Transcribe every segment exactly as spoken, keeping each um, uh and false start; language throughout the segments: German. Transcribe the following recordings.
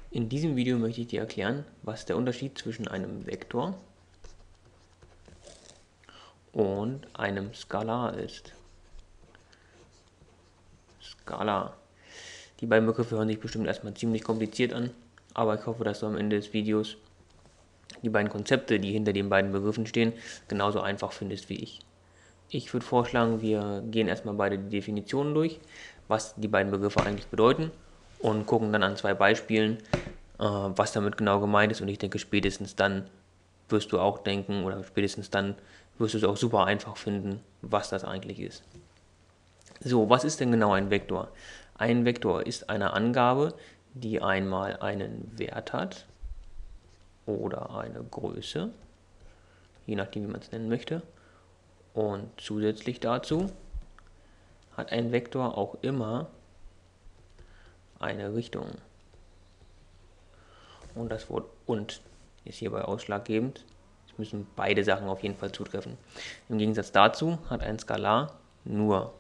In diesem Video möchte ich dir erklären, was der Unterschied zwischen einem Vektor und einem Skalar ist. Skalar. Die beiden Begriffe hören sich bestimmt erstmal ziemlich kompliziert an, aber ich hoffe, dass du am Ende des Videos die beiden Konzepte, die hinter den beiden Begriffen stehen, genauso einfach findest wie ich. Ich würde vorschlagen, wir gehen erstmal beide die Definitionen durch, was die beiden Begriffe eigentlich bedeuten und gucken dann an zwei Beispielen, was damit genau gemeint ist, und ich denke, spätestens dann wirst du auch denken, oder spätestens dann wirst du es auch super einfach finden, was das eigentlich ist. So, was ist denn genau ein Vektor? Ein Vektor ist eine Angabe, die einmal einen Wert hat oder eine Größe, je nachdem, wie man es nennen möchte, und zusätzlich dazu hat ein Vektor auch immer eine Richtung. Und das Wort und ist hierbei ausschlaggebend. Es müssen beide Sachen auf jeden Fall zutreffen. Im Gegensatz dazu hat ein Skalar nur,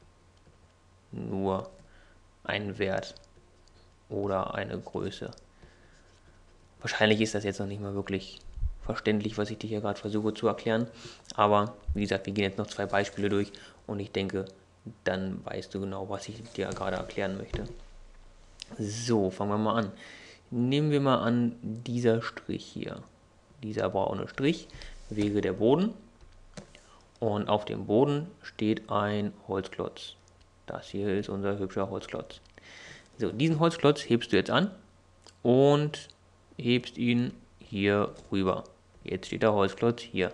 nur einen Wert oder eine Größe. Wahrscheinlich ist das jetzt noch nicht mal wirklich verständlich, was ich dir hier gerade versuche zu erklären. Aber wie gesagt, wir gehen jetzt noch zwei Beispiele durch und ich denke, dann weißt du genau, was ich dir gerade erklären möchte. So, fangen wir mal an. Nehmen wir mal an, dieser Strich hier, dieser braune Strich wäre der Boden und auf dem Boden steht ein Holzklotz. Das hier ist unser hübscher Holzklotz. So, diesen Holzklotz hebst du jetzt an und hebst ihn hier rüber. Jetzt steht der Holzklotz hier.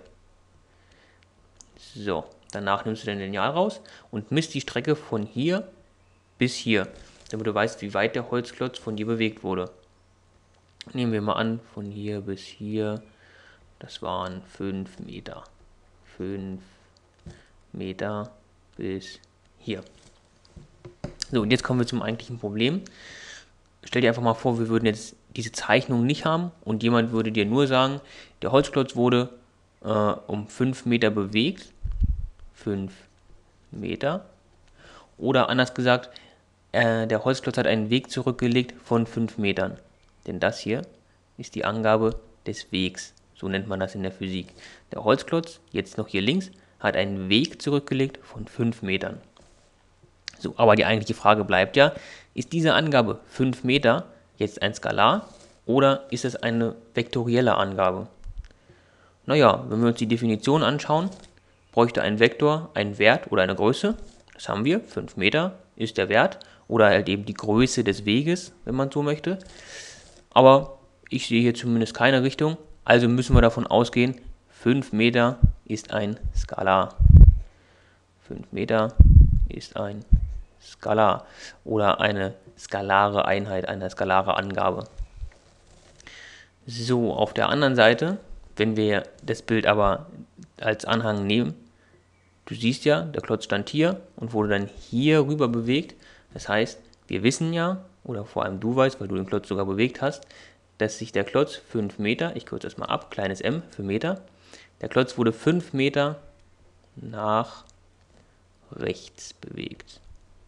So, danach nimmst du dein Lineal raus und misst die Strecke von hier bis hier, damit du weißt, wie weit der Holzklotz von dir bewegt wurde. Nehmen wir mal an, von hier bis hier, das waren fünf Meter. fünf Meter bis hier. So, und jetzt kommen wir zum eigentlichen Problem. Stell dir einfach mal vor, wir würden jetzt diese Zeichnung nicht haben und jemand würde dir nur sagen, der Holzklotz wurde äh, um fünf Meter bewegt. fünf Meter. Oder anders gesagt, äh, der Holzklotz hat einen Weg zurückgelegt von fünf Metern. Denn das hier ist die Angabe des Wegs. So nennt man das in der Physik. Der Holzklotz, jetzt noch hier links, hat einen Weg zurückgelegt von fünf Metern. So, aber die eigentliche Frage bleibt ja, ist diese Angabe fünf Meter jetzt ein Skalar oder ist es eine vektorielle Angabe? Naja, wenn wir uns die Definition anschauen, bräuchte ein Vektor einen Wert oder eine Größe. Das haben wir, fünf Meter ist der Wert oder halt eben die Größe des Weges, wenn man so möchte. Aber ich sehe hier zumindest keine Richtung, also müssen wir davon ausgehen, fünf Meter ist ein Skalar. fünf Meter ist ein Skalar oder eine skalare Einheit, eine skalare Angabe. So, auf der anderen Seite, wenn wir das Bild aber als Anhang nehmen, du siehst ja, der Klotz stand hier und wurde dann hier rüber bewegt. Das heißt, wir wissen ja, oder vor allem du weißt, weil du den Klotz sogar bewegt hast, dass sich der Klotz fünf Meter, ich kürze das mal ab, kleines m für Meter, der Klotz wurde fünf Meter nach rechts bewegt.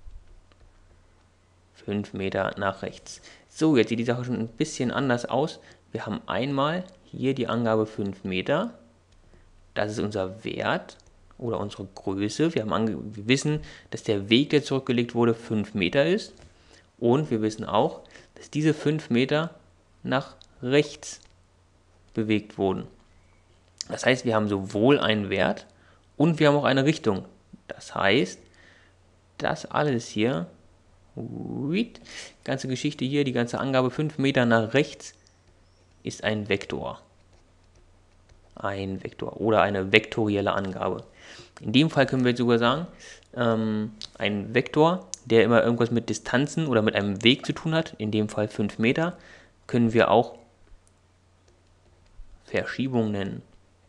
fünf Meter nach rechts. So, jetzt sieht die Sache schon ein bisschen anders aus. Wir haben einmal hier die Angabe fünf Meter. Das ist unser Wert oder unsere Größe. Wir, haben wir wissen, dass der Weg, der zurückgelegt wurde, fünf Meter ist. Und wir wissen auch, dass diese fünf Meter nach rechts bewegt wurden. Das heißt, wir haben sowohl einen Wert und wir haben auch eine Richtung. Das heißt, das alles hier, die ganze Geschichte hier, die ganze Angabe fünf Meter nach rechts, ist ein Vektor. Ein Vektor oder eine vektorielle Angabe. In dem Fall können wir jetzt sogar sagen, ähm, ein Vektor, der immer irgendwas mit Distanzen oder mit einem Weg zu tun hat, in dem Fall fünf Meter, können wir auch Verschiebung nennen.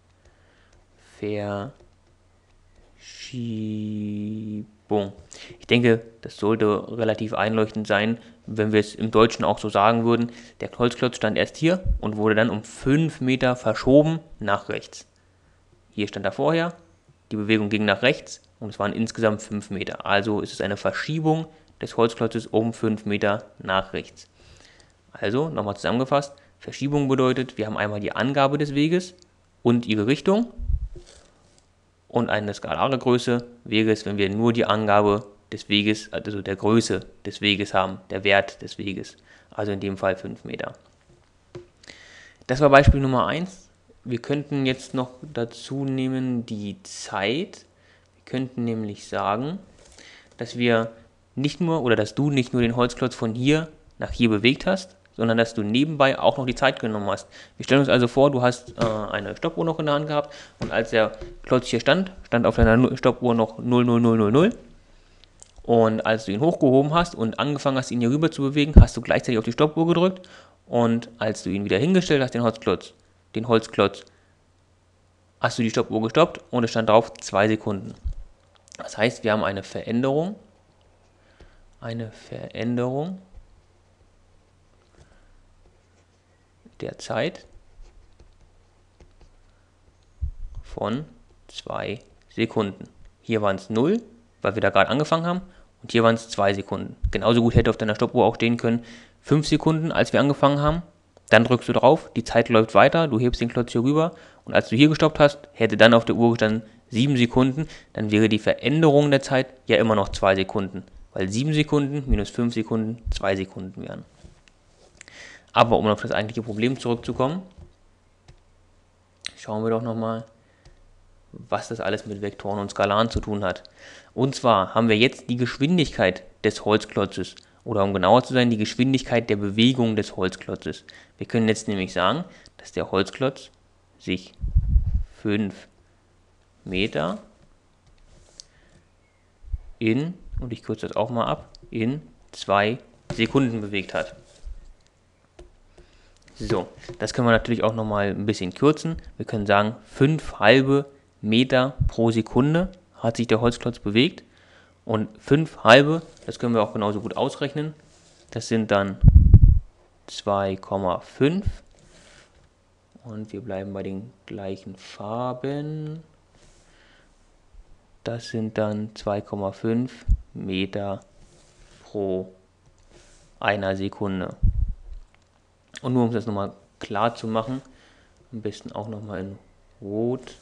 Verschiebung. Ich denke, das sollte relativ einleuchtend sein, wenn wir es im Deutschen auch so sagen würden. Der Holzklotz stand erst hier und wurde dann um fünf Meter verschoben nach rechts. Hier stand er vorher, die Bewegung ging nach rechts und es waren insgesamt fünf Meter. Also ist es eine Verschiebung des Holzklotzes um fünf Meter nach rechts. Also, nochmal zusammengefasst, Verschiebung bedeutet, wir haben einmal die Angabe des Weges und ihre Richtung und eine skalare Größe Weges, wenn wir nur die Angabe des Weges, also der Größe des Weges haben, der Wert des Weges, also in dem Fall fünf Meter. Das war Beispiel Nummer eins. Wir könnten jetzt noch dazu nehmen die Zeit. Wir könnten nämlich sagen, dass wir nicht nur, oder dass du nicht nur den Holzklotz von hier nach hier bewegt hast, sondern dass du nebenbei auch noch die Zeit genommen hast. Wir stellen uns also vor, du hast äh, eine Stoppuhr noch in der Hand gehabt und als der Klotz hier stand, stand auf deiner Stoppuhr noch null null null null null. Und als du ihn hochgehoben hast und angefangen hast, ihn hier rüber zu bewegen, hast du gleichzeitig auf die Stoppuhr gedrückt und als du ihn wieder hingestellt hast, den Holzklotz, den Holzklotz, hast du die Stoppuhr gestoppt und es stand drauf zwei Sekunden. Das heißt, wir haben eine Veränderung, eine Veränderung der Zeit von zwei Sekunden. Hier waren es null, weil wir da gerade angefangen haben, und hier waren es zwei Sekunden. Genauso gut hätte auf deiner Stoppuhr auch stehen können, fünf Sekunden, als wir angefangen haben. Dann drückst du drauf, die Zeit läuft weiter, du hebst den Klotz hier rüber und als du hier gestoppt hast, hätte dann auf der Uhr gestanden sieben Sekunden, dann wäre die Veränderung der Zeit ja immer noch zwei Sekunden, weil sieben Sekunden minus fünf Sekunden zwei Sekunden wären. Aber um auf das eigentliche Problem zurückzukommen, schauen wir doch nochmal, was das alles mit Vektoren und Skalaren zu tun hat. Und zwar haben wir jetzt die Geschwindigkeit des Holzklotzes, oder um genauer zu sein, die Geschwindigkeit der Bewegung des Holzklotzes. Wir können jetzt nämlich sagen, dass der Holzklotz sich fünf Meter in, und ich kürze das auch mal ab, in zwei Sekunden bewegt hat. So, das können wir natürlich auch nochmal ein bisschen kürzen. Wir können sagen, fünf halbe Meter pro Sekunde hat sich der Holzklotz bewegt. Und fünf halbe, das können wir auch genauso gut ausrechnen. Das sind dann zwei Komma fünf. Und wir bleiben bei den gleichen Farben. Das sind dann zwei Komma fünf Meter pro einer Sekunde. Und nur um das nochmal klar zu machen, am besten auch nochmal in Rot.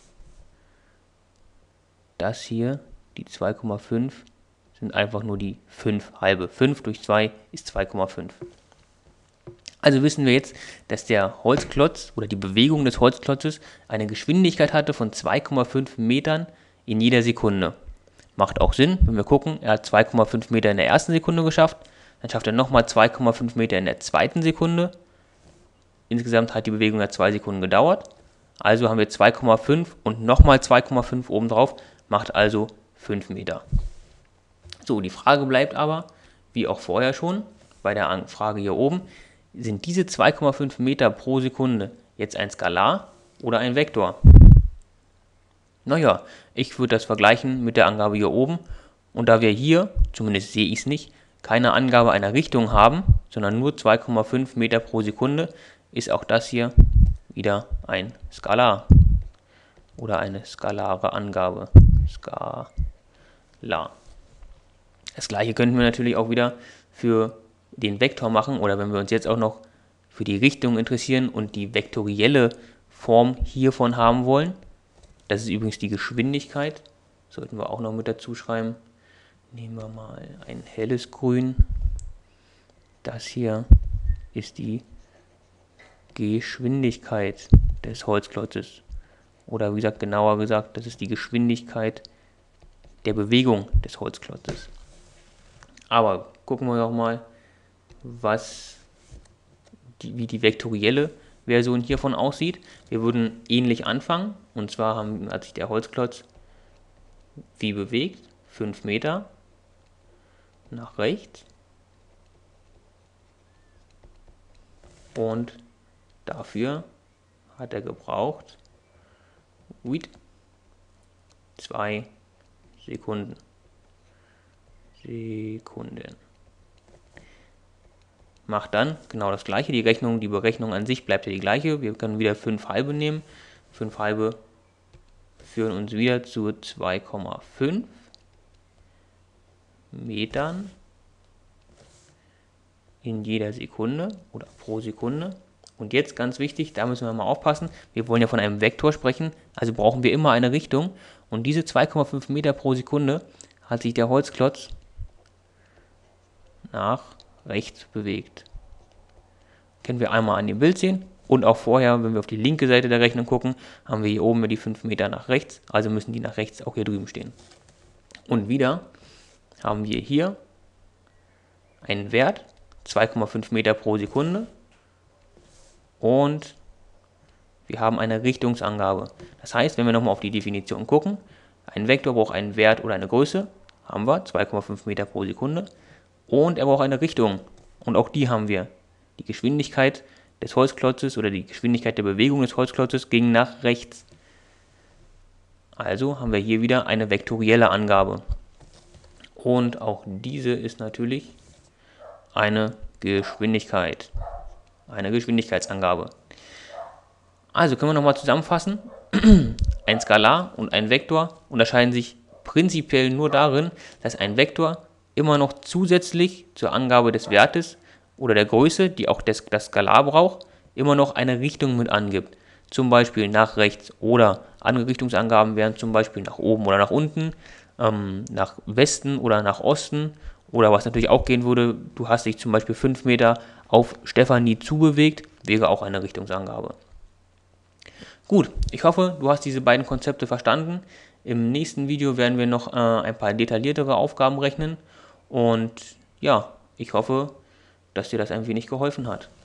Das hier, die zwei Komma fünf, sind einfach nur die fünf halbe. fünf durch zwei ist zwei Komma fünf. Also wissen wir jetzt, dass der Holzklotz oder die Bewegung des Holzklotzes eine Geschwindigkeit hatte von zwei Komma fünf Metern in jeder Sekunde. Macht auch Sinn, wenn wir gucken, er hat zwei Komma fünf Meter in der ersten Sekunde geschafft, dann schafft er nochmal zwei Komma fünf Meter in der zweiten Sekunde. Insgesamt hat die Bewegung ja zwei Sekunden gedauert. Also haben wir zwei Komma fünf und nochmal zwei Komma fünf obendrauf, macht also fünf Meter. So, die Frage bleibt aber, wie auch vorher schon, bei der Frage hier oben, sind diese zwei Komma fünf Meter pro Sekunde jetzt ein Skalar oder ein Vektor? Naja, ich würde das vergleichen mit der Angabe hier oben. Und da wir hier, zumindest sehe ich es nicht, keine Angabe einer Richtung haben, sondern nur zwei Komma fünf Meter pro Sekunde, ist auch das hier wieder ein Skalar oder eine skalare Angabe. Skalar. Das gleiche könnten wir natürlich auch wieder für den Vektor machen oder wenn wir uns jetzt auch noch für die Richtung interessieren und die vektorielle Form hiervon haben wollen. Das ist übrigens die Geschwindigkeit, sollten wir auch noch mit dazu schreiben. Nehmen wir mal ein helles Grün. Das hier ist die Geschwindigkeit des Holzklotzes. Oder wie gesagt, genauer gesagt, das ist die Geschwindigkeit der Bewegung des Holzklotzes. Aber gucken wir doch mal, was die, wie die vektorielle Version hiervon aussieht. Wir würden ähnlich anfangen. Und zwar haben, hat sich der Holzklotz wie bewegt, fünf Meter nach rechts. Und dafür hat er gebraucht zwei Sekunden. Sekunden. Macht dann genau das gleiche. Die Rechnung, die Berechnung an sich bleibt ja die gleiche. Wir können wieder fünf halbe nehmen. fünf halbe führen uns wieder zu zwei Komma fünf Metern in jeder Sekunde oder pro Sekunde. Und jetzt ganz wichtig, da müssen wir mal aufpassen, wir wollen ja von einem Vektor sprechen, also brauchen wir immer eine Richtung. Und diese zwei Komma fünf Meter pro Sekunde hat sich der Holzklotz nach rechts bewegt. Können wir einmal an dem Bild sehen und auch vorher, wenn wir auf die linke Seite der Rechnung gucken, haben wir hier oben die fünf Meter nach rechts, also müssen die nach rechts auch hier drüben stehen. Und wieder haben wir hier einen Wert, zwei Komma fünf Meter pro Sekunde. Und wir haben eine Richtungsangabe. Das heißt, wenn wir nochmal auf die Definition gucken, ein Vektor braucht einen Wert oder eine Größe, haben wir, zwei Komma fünf Meter pro Sekunde. Und er braucht eine Richtung. Und auch die haben wir. Die Geschwindigkeit des Holzklotzes oder die Geschwindigkeit der Bewegung des Holzklotzes ging nach rechts. Also haben wir hier wieder eine vektorielle Angabe. Und auch diese ist natürlich eine Geschwindigkeit. Eine Geschwindigkeitsangabe. Also können wir nochmal zusammenfassen. Ein Skalar und ein Vektor unterscheiden sich prinzipiell nur darin, dass ein Vektor immer noch zusätzlich zur Angabe des Wertes oder der Größe, die auch das, das Skalar braucht, immer noch eine Richtung mit angibt. Zum Beispiel nach rechts oder andere Richtungsangaben wären zum Beispiel nach oben oder nach unten, ähm, nach Westen oder nach Osten. Oder was natürlich auch gehen würde, du hast dich zum Beispiel fünf Meter auf Stefanie zubewegt, wäre auch eine Richtungsangabe. Gut, ich hoffe, du hast diese beiden Konzepte verstanden. Im nächsten Video werden wir noch äh, ein paar detailliertere Aufgaben rechnen. Und ja, ich hoffe, dass dir das ein wenig geholfen hat.